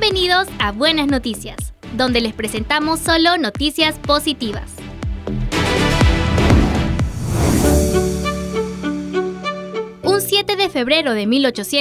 Bienvenidos a Buenas Noticias, donde les presentamos solo noticias positivas. Un 7 de febrero de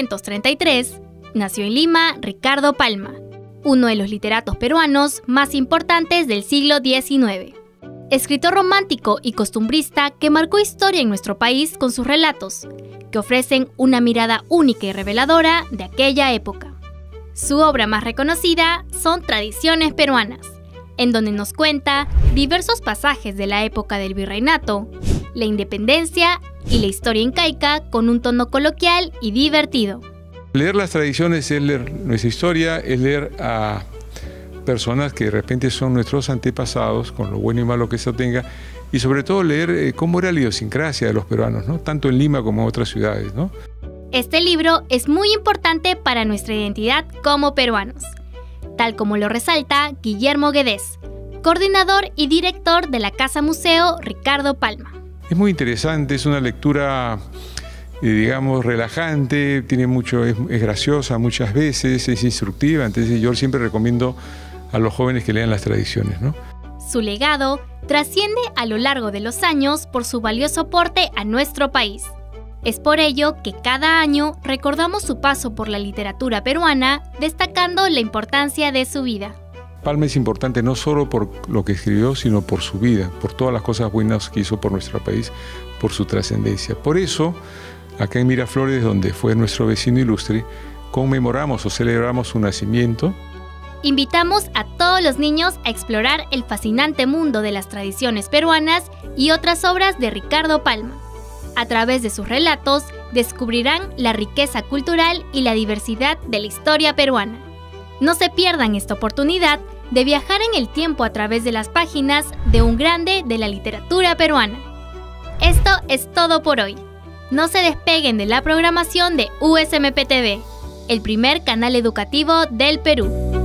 1833, nació en Lima Ricardo Palma, uno de los literatos peruanos más importantes del siglo XIX. Escritor romántico y costumbrista que marcó historia en nuestro país con sus relatos, que ofrecen una mirada única y reveladora de aquella época. Su obra más reconocida son Tradiciones Peruanas, en donde nos cuenta diversos pasajes de la época del virreinato, la independencia y la historia incaica con un tono coloquial y divertido. Leer las tradiciones es leer nuestra historia, es leer a personas que de repente son nuestros antepasados, con lo bueno y malo que eso tenga, y sobre todo leer cómo era la idiosincrasia de los peruanos, ¿no? Tanto en Lima como en otras ciudades, ¿no? Este libro es muy importante para nuestra identidad como peruanos, tal como lo resalta Guillermo Guedes, coordinador y director de la Casa Museo Ricardo Palma. Es muy interesante, es una lectura, digamos, relajante, tiene mucho, es graciosa muchas veces, es instructiva, entonces yo siempre recomiendo a los jóvenes que lean las tradiciones, ¿no? Su legado trasciende a lo largo de los años por su valioso aporte a nuestro país. Es por ello que cada año recordamos su paso por la literatura peruana, destacando la importancia de su vida. Palma es importante no solo por lo que escribió, sino por su vida, por todas las cosas buenas que hizo por nuestro país, por su trascendencia. Por eso, acá en Miraflores, donde fue nuestro vecino ilustre, conmemoramos o celebramos su nacimiento. Invitamos a todos los niños a explorar el fascinante mundo de las tradiciones peruanas y otras obras de Ricardo Palma. A través de sus relatos, descubrirán la riqueza cultural y la diversidad de la historia peruana. No se pierdan esta oportunidad de viajar en el tiempo a través de las páginas de un grande de la literatura peruana. Esto es todo por hoy. No se despeguen de la programación de USMP TV, el primer canal educativo del Perú.